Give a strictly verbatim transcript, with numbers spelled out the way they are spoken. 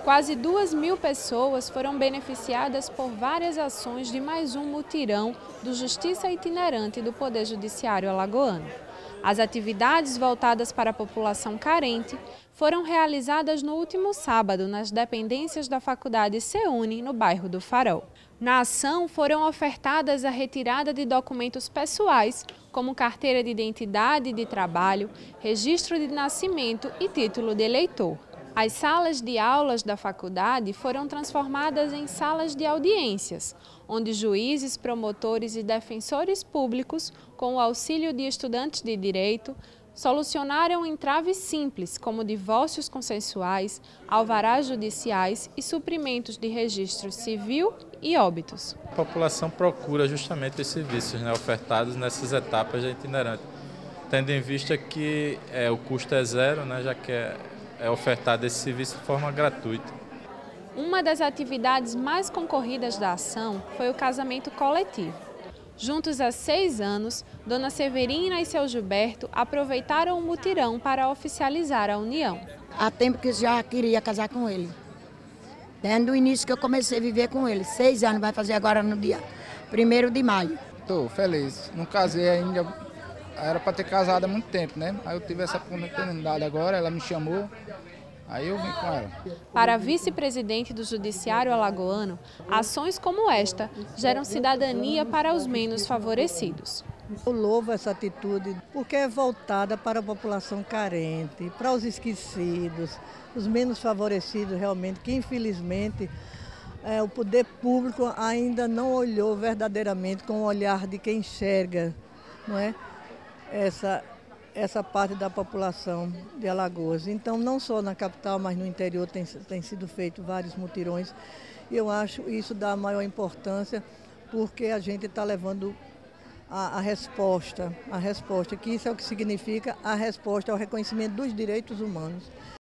Quase duas mil pessoas foram beneficiadas por várias ações de mais um mutirão do Justiça Itinerante do Poder Judiciário alagoano. As atividades voltadas para a população carente foram realizadas no último sábado nas dependências da Faculdade SEUNI, no bairro do Farol. Na ação foram ofertadas a retirada de documentos pessoais, como carteira de identidade e de trabalho, registro de nascimento e título de eleitor. As salas de aulas da faculdade foram transformadas em salas de audiências, onde juízes, promotores e defensores públicos, com o auxílio de estudantes de direito, solucionaram entraves simples, como divórcios consensuais, alvarás judiciais e suprimentos de registro civil e óbitos. A população procura justamente esses serviços, né, ofertados nessas etapas da itinerante, tendo em vista que é, o custo é zero, né, já que é é ofertado esse serviço de forma gratuita. Uma das atividades mais concorridas da ação foi o casamento coletivo. Juntos há seis anos, Dona Severina e seu Gilberto aproveitaram o mutirão para oficializar a união. Há tempo que eu já queria casar com ele. Desde o início que eu comecei a viver com ele. Seis anos, vai fazer agora no dia primeiro de maio. Estou feliz. Não casei ainda. Era para ter casado há muito tempo, né? Aí eu tive essa oportunidade agora, ela me chamou, aí eu vim com ela. Para a vice-presidente do Judiciário alagoano, ações como esta geram cidadania para os menos favorecidos. Eu louvo essa atitude porque é voltada para a população carente, para os esquecidos, os menos favorecidos realmente, que infelizmente é, o poder público ainda não olhou verdadeiramente com o olhar de quem enxerga, não é? Essa, essa parte da população de Alagoas. Então, não só na capital, mas no interior tem, tem sido feito vários mutirões. E eu acho isso da maior importância, porque a gente está levando a, a resposta, a resposta, que isso é o que significa a resposta ao reconhecimento dos direitos humanos.